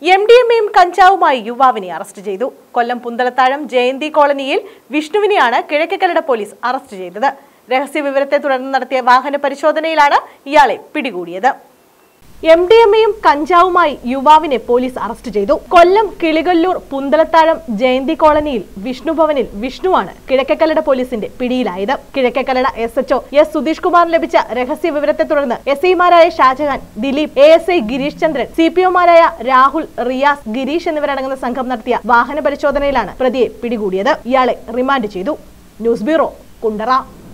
MDMAയും കഞ്ചാവുമായി യുവാവിനെ അറസ്റ്റ് ചെയ്തു. കൊല്ലം പുന്തലത്താഴം ജയന്തി കോളനിയിൽ വിഷ്ണുവിനെയാണ് കിഴക്കേക്കല്ലട പോലീസ് അറസ്റ്റ് ചെയ്തത്. രഹസ്യ വിവരത്തെ തുടർന്ന് നടത്തിയ വാഹന പരിശോധനയിലാണ് ഇയാളെ പിടികൂടിയത്. MDMAയും കഞ്ചാവുമായി യുവാവിനെ പോലീസ് അറസ്റ്റ് ചെയ്തു. കൊല്ലം കിളികൊല്ലൂർ പുന്തലത്താഴം ജയന്തി കോളനിയിൽ വിഷ്ണു ഭവനിൽ വിഷ്ണുവാണ് കിഴക്കേക്കല്ലട പോലീസിന്റെ പിടിയിലായത്. കിഴക്കേക്കല്ലട SHO S സുധീഷ് കുമാറിന് ലഭിച്ച രഹസ്യ വിവരത്തെ തുടർന്ന് SIമാരായ ഷാജഹാൻ, ദിലീപ്, ASI ഗിരീഷ് ചന്ദ്രൻ, CPOമാരായ രാഹുൽ, റിയാസ്, ഗിരീഷ് എന്നിവരടങ്ങുന്ന സംഘം നടത്തിയ വാഹന പരിശോധനയിലാണ് പ്രതിയെ പിടികൂടിയത്. ഇയാളെ റിമാൻഡ് ചെയ്തു. News bureau, Kundara.